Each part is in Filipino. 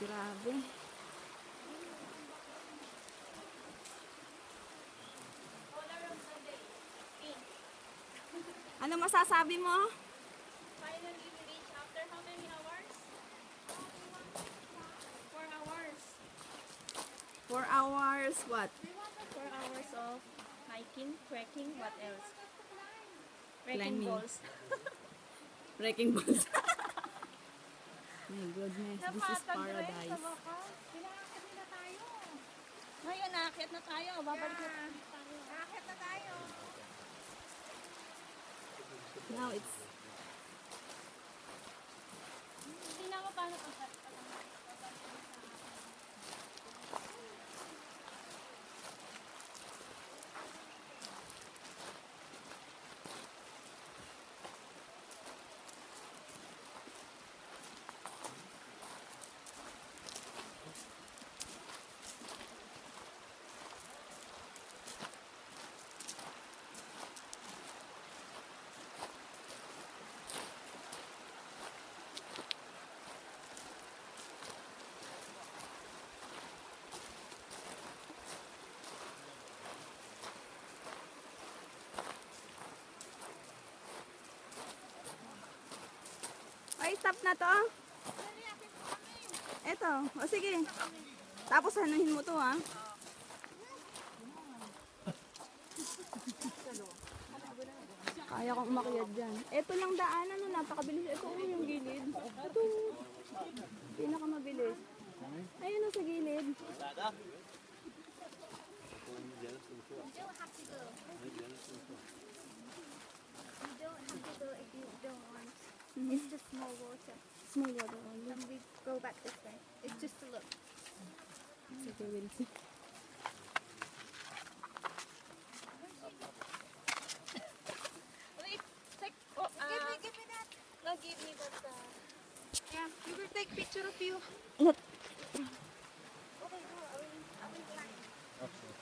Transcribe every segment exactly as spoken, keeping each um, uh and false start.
Grabe. Ano masasabi mo? Finally we reached after how many hours? Four hours. Four hours, what? Four hours of hiking, trekking, what else? Climbing. Wrecking balls. Wrecking balls. My goodness, this is paradise. Pinakakit na tayo. Ngayon, nakakit na tayo. Babalik na tayo. Nakakit na tayo. Now it's... Hindi na ako paano pagkat. Ay, stop na to. Eto. O sige. Tapos hanuhin mo to, ha? Kaya kong umakyat dyan. Eto lang daanan, no? Napakabilis. Ito oh, yung gilid. Ito. Pinakamabilis. Ayun, oh, sa gilid. It's just small water. Small water only. And we go back this way. It's just to look. Sige, we'll see. Wait, take. Oh, uh, give me, give me that. No, give me that. Uh, yeah, we will take picture of you. Not. Okay, go. I will, I will climb. Okay.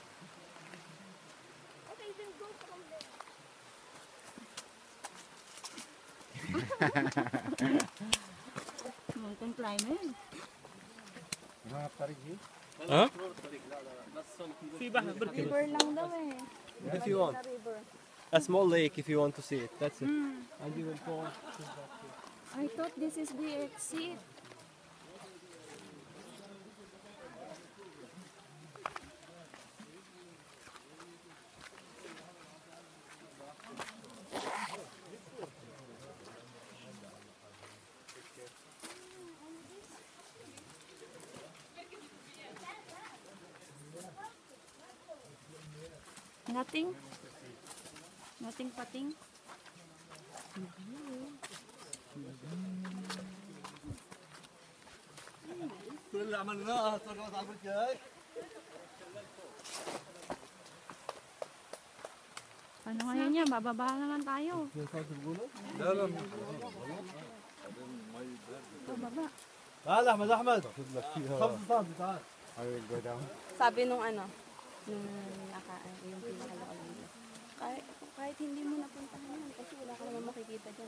Okay, then go from there. Mountain climbing. Huh? River lang daw eh. If you want. Sa river. A small lake if you want to see it. That's it. And you will go. I thought this is the exit. Nothing? Nothing pating? Ano ngayon yan? Bababa naman tayo. Bababa. تعال احمد احمد خفض تعال. I will go down. Sabi nung ano, nung naka, yung pinakalakal dito. Kahit, kahit hindi mo napuntahan yan, kasi wala ka naman makikita dyan.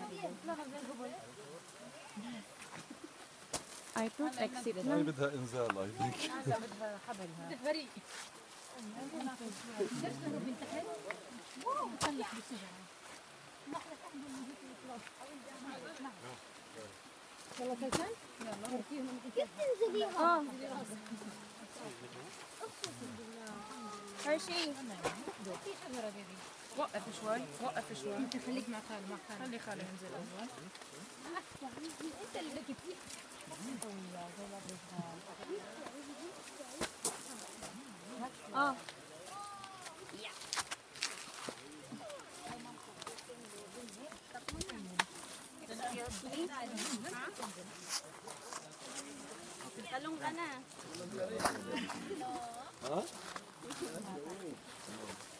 I thought exit na. بدها انزال I think. Oh. Hershey. وقف شوي وقف شوي انت خليك مع خالد مع خالد خلي خالد ينزل اول انت اللي بدك فيه Oh. Talong ka na. Huh?